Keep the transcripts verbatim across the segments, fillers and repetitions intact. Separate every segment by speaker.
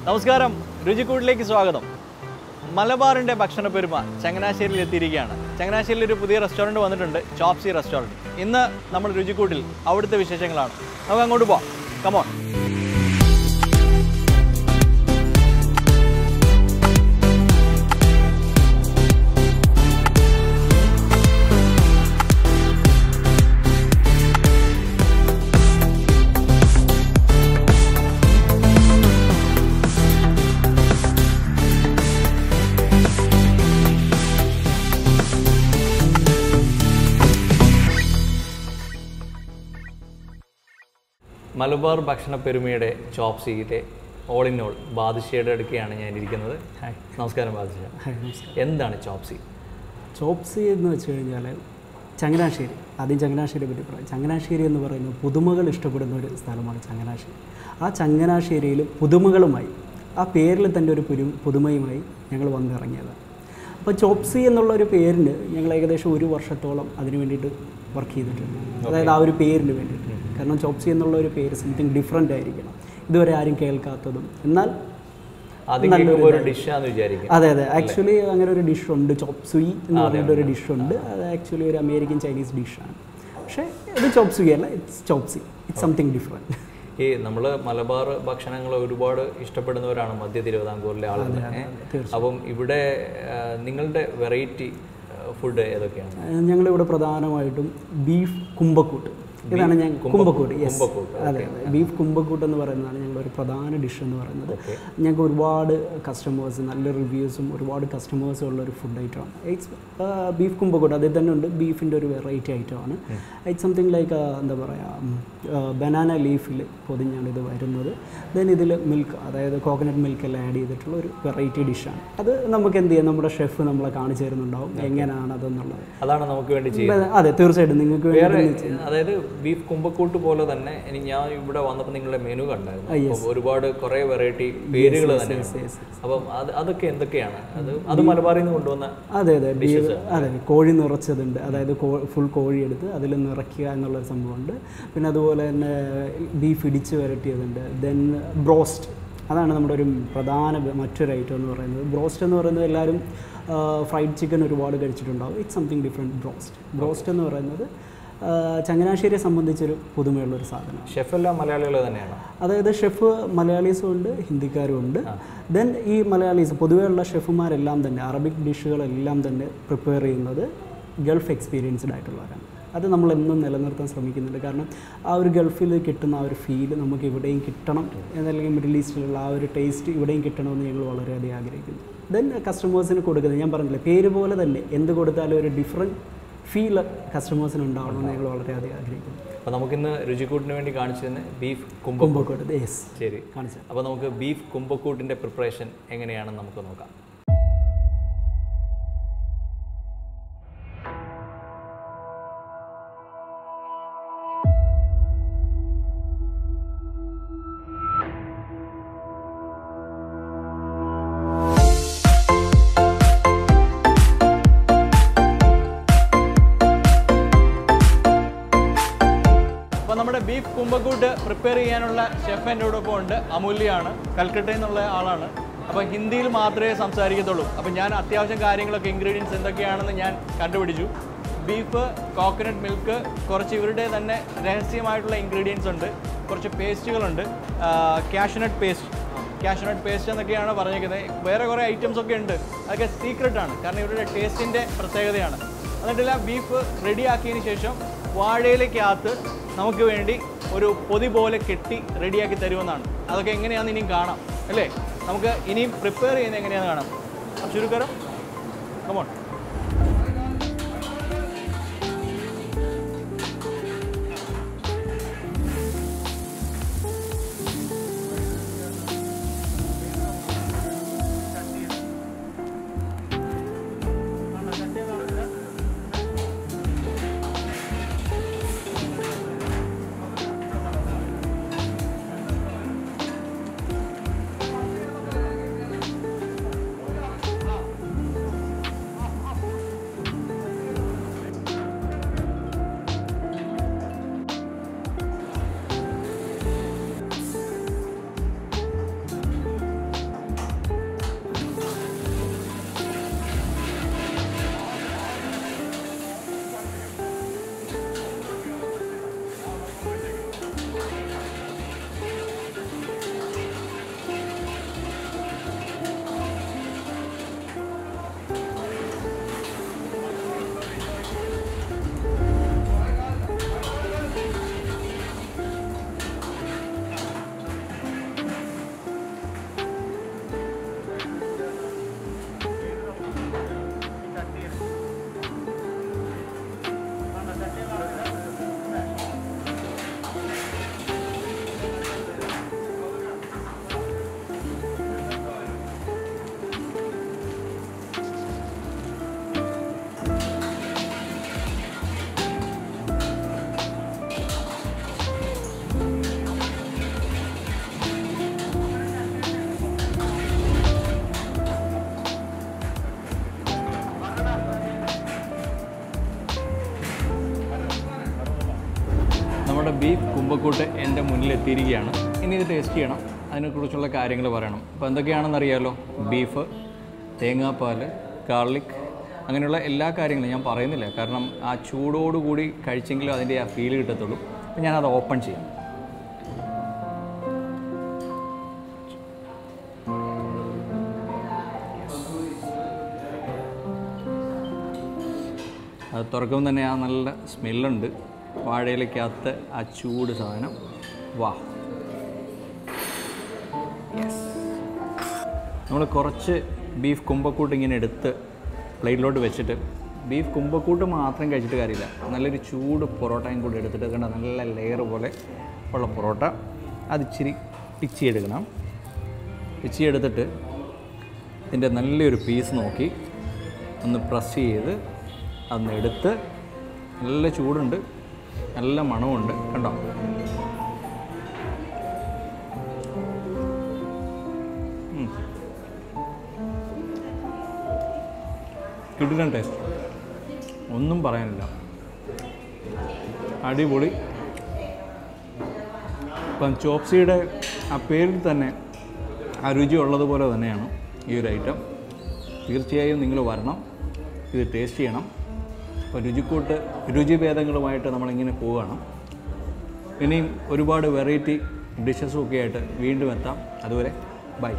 Speaker 1: നമസ്കാരം, രുചിക്കൂട്ടിലേക്ക് സ്വാഗതം. മലബാറിൻ്റെ ഭക്ഷണപ്പെരുമ ചങ്ങനാശ്ശേരിയിൽ എത്തിയിരിക്കുകയാണ്. ചങ്ങനാശ്ശേരിയിൽ ഒരു പുതിയ റെസ്റ്റോറൻറ്റ് വന്നിട്ടുണ്ട്, ചോപ്സി റെസ്റ്റോറൻറ്റ്. ഇന്ന് നമ്മൾ രുചിക്കൂട്ടിൽ അവിടുത്തെ വിശേഷങ്ങളാണ്. നമുക്ക് അങ്ങോട്ട് പോവാം. കമോൺ. മലബാർ ഭക്ഷണപ്പെരുമയുടെ ചോപ്സിയിലെ ഓൾ ഇൻ ഓൾ ബാദുഷയുടെ അടുക്കെയാണ് ഞാൻ ഇരിക്കുന്നത്. നമസ്കാരം ബാദുഷ. എന്താണ് ചോപ്സി?
Speaker 2: ചോപ്സി എന്ന് വെച്ച് കഴിഞ്ഞാൽ ചങ്ങനാശ്ശേരി, ആദ്യം ചങ്ങനാശ്ശേരിയെ പറ്റി പറയാം. ചങ്ങനാശ്ശേരി എന്ന് പറയുന്നത് പുതുമകൾ ഇഷ്ടപ്പെടുന്ന ഒരു സ്ഥലമാണ് ചങ്ങനാശ്ശേരി. ആ ചങ്ങനാശ്ശേരിയിൽ പുതുമകളുമായി, ആ പേരിൽ തന്നെ ഒരു പുരു പുതുമയുമായി ഞങ്ങൾ വന്നിറങ്ങിയതാണ്. അപ്പോൾ ചോപ്സി എന്നുള്ളൊരു പേരിന് ഞങ്ങൾ ഏകദേശം ഒരു വർഷത്തോളം അതിന് വേണ്ടിയിട്ട് വർക്ക് ചെയ്തിട്ടുണ്ട്. അതായത് ആ ഒരു പേരിന് വേണ്ടിയിട്ട്. കാരണം ചോപ്സി എന്നുള്ള ഒരു പേര് സംതിങ് ഡിഫറെൻ്റ് ആയിരിക്കണം, ഇതുവരെ ആരും കേൾക്കാത്തതും. എന്നാൽ അതെ അതെ ആക്ച്വലി അങ്ങനെ ഒരു ഡിഷുണ്ട്, ചോപ്സുയി എന്ന് പറഞ്ഞിട്ട് ഒരു ഡിഷുണ്ട്. അത് ആക്ച്വലി ഒരു അമേരിക്കൻ ചൈനീസ് ഡിഷാണ്. പക്ഷേ ഇത് ചോപ്സുയി അല്ല, it's Chopsy. It's something different.
Speaker 1: ഈ നമ്മൾ മലബാർ ഭക്ഷണങ്ങൾ ഒരുപാട് ഇഷ്ടപ്പെടുന്നവരാണ് മധ്യ തിരുവിതാംകൂറിലെ ആളുകൾ. അപ്പം ഇവിടെ നിങ്ങളുടെ വെറൈറ്റി ഫുഡ് ഏതൊക്കെയാണ്?
Speaker 2: ഞങ്ങളിവിടെ പ്രധാനമായിട്ടും ബീഫ് കുമ്പക്കൂട്ട്, ഇതാണ് ഞാൻ കുമ്പക്കൂട്ട്. യെസ്, അതെ അതെ ബീഫ് കുമ്പക്കൂട്ട് എന്ന് പറയുന്നതാണ് ഞങ്ങളൊരു പ്രധാന ഡിഷ് എന്ന് പറയുന്നത്. ഞങ്ങൾക്ക് ഒരുപാട് കസ്റ്റമേഴ്സ്, നല്ല റിവ്യൂസും ഒരുപാട് കസ്റ്റമേഴ്സും ഉള്ളൊരു ഫുഡ് ഐറ്റമാണ്. It's beef kumbakkoottu. അതിൽ തന്നെ ഉണ്ട് ബീഫിൻ്റെ ഒരു വെറൈറ്റി ഐറ്റമാണ്. ഇറ്റ്സ് സംതിങ് ലൈക്ക് എന്താ പറയുക, ബനാന ലീഫിൽ പൊതിഞ്ഞാണ് ഇത് വരുന്നത്. ദെൻ ഇതിൽ മിൽക്ക്, അതായത് കോക്കനട്ട് മിൽക്കെല്ലാം ആഡ് ചെയ്തിട്ടുള്ള ഒരു വെറൈറ്റി ഡിഷാണ്. അത് നമുക്ക് എന്ത് ചെയ്യാം, നമ്മുടെ ഷെഫ് നമ്മളെ കാണിച്ചു തരുന്നുണ്ടാവും എങ്ങനെയാണ് അതെന്നുള്ളത്.
Speaker 1: അതാണ് നമുക്ക് വേണ്ടി ചെയ്യുന്നത്.
Speaker 2: അതെ തീർച്ചയായിട്ടും നിങ്ങൾക്ക് വേണ്ടി.
Speaker 1: അതായത് ബീഫ് കുമ്പക്കൂട്ട് പോലെ തന്നെ ഇനി ഞാൻ ഇവിടെ വന്നപ്പോൾ നിങ്ങളുടെ മെനു കണ്ടായിരുന്നു. ഒരുപാട് കുറേ വെറൈറ്റി പേരുകൾ തന്നെ. അപ്പം അത് അതൊക്കെ എന്തൊക്കെയാണ്? അത് അത് മലബാറിൽ നിന്ന് കൊണ്ടുവന്ന?
Speaker 2: അതെ അതെ അതെ കോഴി നിറച്ചതുണ്ട്. അതായത് ഫുൾ കോഴി എടുത്ത് അതിൽ നിറയ്ക്കുക എന്നുള്ളൊരു സംഭവമുണ്ട്. പിന്നെ അതുപോലെ തന്നെ ബീഫ് ഇടിച്ച് വരട്ടിയതുണ്ട്. ദെൻ ബ്രോസ്റ്റ്, അതാണ് നമ്മുടെ ഒരു പ്രധാന മറ്റൊരു ഐറ്റം എന്ന് പറയുന്നത്. ബ്രോസ്റ്റ് എന്ന് പറയുന്നത് എല്ലാവരും ഫ്രൈഡ് ചിക്കൻ ഒരുപാട് കഴിച്ചിട്ടുണ്ടാവും. It's something different. Broast broast എന്ന് പറയുന്നത് ചങ്ങനാശ്ശേരിയെ സംബന്ധിച്ചൊരു പുതുമയുള്ളൊരു സാധനം.
Speaker 1: ഷെഫ് എല്ലാം മലയാളികൾ തന്നെയാണ്.
Speaker 2: അതായത് ഷെഫ് മലയാളീസും ഉണ്ട്, ഹിന്ദിക്കാരും ഉണ്ട്. ദെൻ ഈ മലയാളീസ് പൊതുവെയുള്ള ഷെഫുമാരെല്ലാം തന്നെ അറബിക് ഡിഷുകളെല്ലാം തന്നെ പ്രിപ്പയർ ചെയ്യുന്നത് ഗൾഫ് എക്സ്പീരിയൻസ്ഡ് ആയിട്ടുള്ളവരാണ്. അത് നമ്മളെന്നും നിലനിർത്താൻ ശ്രമിക്കുന്നുണ്ട്. കാരണം ആ ഒരു ഗൾഫിൽ കിട്ടുന്ന ആ ഒരു ഫീല് നമുക്ക് ഇവിടെയും കിട്ടണം എന്നല്ലെങ്കിൽ മിഡിൽ ഈസ്റ്റിലുള്ള ആ ഒരു ടേസ്റ്റ് ഇവിടെയും കിട്ടണമെന്ന് ഞങ്ങൾ വളരെയധികം ആഗ്രഹിക്കുന്നു. ദെൻ കസ്റ്റമേഴ്സിന് കൊടുക്കുന്നത്, ഞാൻ പറഞ്ഞില്ലേ പേര് പോലെ തന്നെ എന്ത് കൊടുത്താലും ഒരു ഡിഫറെൻറ്റ് ഫീൽ കസ്റ്റമേഴ്സിന് ഉണ്ടാവണമെന്ന് ഞങ്ങൾ വളരെയധികം ആഗ്രഹിക്കുന്നു.
Speaker 1: അപ്പോൾ നമുക്കിന്ന് രുചിക്കൂട്ടിന് വേണ്ടി കാണിച്ചു തന്നെ ബീഫ് കുമ്പക്കൂട്ട്.
Speaker 2: യെസ്,
Speaker 1: ശരി കാണിച്ചു. അപ്പോൾ നമുക്ക് ബീഫ് കുമ്പക്കൂട്ടിൻ്റെ പ്രിപ്പറേഷൻ എങ്ങനെയാണെന്ന് നമുക്ക് നോക്കാം. നമ്മുടെ ബീഫ് കുമ്പക്കൂട്ട് പ്രിപ്പയർ ചെയ്യാനുള്ള ഷെഫ് എൻ്റെ കൂടെ ഉണ്ട്, അമൂല്യാണ്. കൽക്കട്ടയിൽ നിന്നുള്ള ആളാണ്. അപ്പോൾ ഹിന്ദിയിൽ മാത്രമേ സംസാരിക്കത്തുള്ളൂ. അപ്പോൾ ഞാൻ അത്യാവശ്യം കാര്യങ്ങളൊക്കെ ഇൻഗ്രീഡിയൻസ് എന്തൊക്കെയാണെന്ന് ഞാൻ കണ്ടുപിടിച്ചു. ബീഫ്, കോക്കനട്ട് മിൽക്ക്, കുറച്ച് ഇവരുടെ തന്നെ രഹസ്യമായിട്ടുള്ള ഇൻഗ്രീഡിയൻസ് ഉണ്ട്. കുറച്ച് പേസ്റ്റുകളുണ്ട്, കാഷ്യൂനട്ട് പേസ്റ്റ് കാഷ്യൂനട്ട് പേസ്റ്റ് എന്നൊക്കെയാണ് പറഞ്ഞിരിക്കുന്നത്. വേറെ കുറേ ഐറ്റംസ് ഒക്കെ ഉണ്ട്, അതൊക്കെ സീക്രട്ടാണ്. കാരണം ഇവരുടെ ടേസ്റ്റിൻ്റെ പ്രത്യേകതയാണ്. എന്നിട്ടില്ല ബീഫ് റെഡിയാക്കിയതിന് ശേഷം വാഴയിലേക്കകത്ത് നമുക്ക് വേണ്ടി ഒരു പൊതി പോലെ കെട്ടി റെഡിയാക്കി തരുമെന്നാണ്. അതൊക്കെ എങ്ങനെയാണെന്ന് ഇനിയും കാണാം അല്ലേ? നമുക്ക് ഇനിയും പ്രിപ്പയർ ചെയ്യുന്നത് എങ്ങനെയാണെന്ന് കാണാം. ചുരുക്കരം കമോൺ. ബീഫ് കുമ്പക്കൂട്ട് എൻ്റെ മുന്നിലെത്തിയിരിക്കുകയാണ്. ഇനി ഇത് ടേസ്റ്റ് ചെയ്യണം, അതിനെക്കുറിച്ചുള്ള കാര്യങ്ങൾ പറയണം. അപ്പോൾ എന്തൊക്കെയാണെന്ന് അറിയാമല്ലോ, ബീഫ്, തേങ്ങാപ്പാൽ, ഗാർലിക്, അങ്ങനെയുള്ള എല്ലാ കാര്യങ്ങളും ഞാൻ പറയുന്നില്ല, കാരണം ആ ചൂടോടുകൂടി കഴിച്ചെങ്കിലും അതിൻ്റെ ആ ഫീൽ കിട്ടത്തുള്ളൂ. അപ്പോൾ ഞാനത് ഓപ്പൺ ചെയ്യാം. അത് തുറക്കുമ്പോൾ തന്നെ ആ നല്ല സ്മെല്ലുണ്ട്, വാഴയിലേക്കകത്ത് ആ ചൂട് സാധനം. വാ, യെസ്. നമ്മൾ കുറച്ച് ബീഫ് കുമ്പക്കൂട്ട് ഇങ്ങനെ എടുത്ത് പ്ലേറ്റിലോട്ട് വെച്ചിട്ട്, ബീഫ് കുമ്പക്കൂട്ട് മാത്രം കഴിച്ചിട്ട് കാര്യമില്ല, നല്ലൊരു ചൂട് പൊറോട്ടയും കൂടി എടുത്തിട്ട് കണ്ട നല്ല ലെയർ പോലെ ഉള്ള പൊറോട്ട അത് ഇച്ചിരി പിച്ചി എടുക്കണം. പിച്ചി എടുത്തിട്ട് ഇതിൻ്റെ നല്ലൊരു പീസ് നോക്കി ഒന്ന് പ്രസ് ചെയ്ത് അതൊന്ന് എടുത്ത്, നല്ല ചൂടുണ്ട്, നല്ല മണമുണ്ട്, കണ്ടോ. കിടിലൻ ടേസ്റ്റ്, ഒന്നും പറയാനില്ല, അടിപൊളി. ഇപ്പം ചോപ്സിയുടെ ആ പേരിൽ തന്നെ ആ രുചി ഉള്ളതുപോലെ തന്നെയാണ് ഈ ഒരു ഐറ്റം. തീർച്ചയായും നിങ്ങൾ വരണം, ഇത് ടേസ്റ്റ് ചെയ്യണം. അപ്പോൾ രുചിക്കൂട്ട് രുചിഭേദങ്ങളുമായിട്ട് നമ്മളിങ്ങനെ പോവുകയാണ്. ഇനിയും ഒരുപാട് വെറൈറ്റി ഡിഷസും ഒക്കെ ആയിട്ട് വീണ്ടും എത്താം. അതുവരെ ബൈ.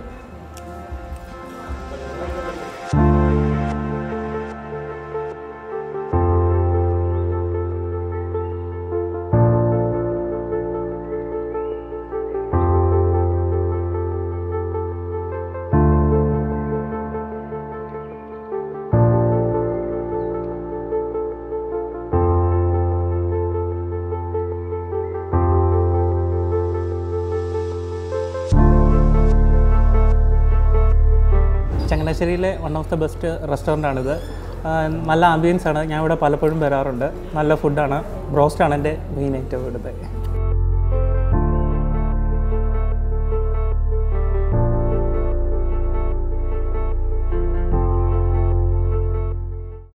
Speaker 3: ചങ്ങനാശ്ശേരിയിലെ വൺ ഓഫ് ദ ബെസ്റ്റ് റെസ്റ്റോറൻ്റാണിത്. നല്ല ആംബിയൻസ് ആണ്. ഞാൻ ഇവിടെ പലപ്പോഴും വരാറുണ്ട്. നല്ല ഫുഡാണ്. ബ്രോസ്റ്റാണ് എൻ്റെ മെയിൻ ഐറ്റം ഇവിടുത്തെ.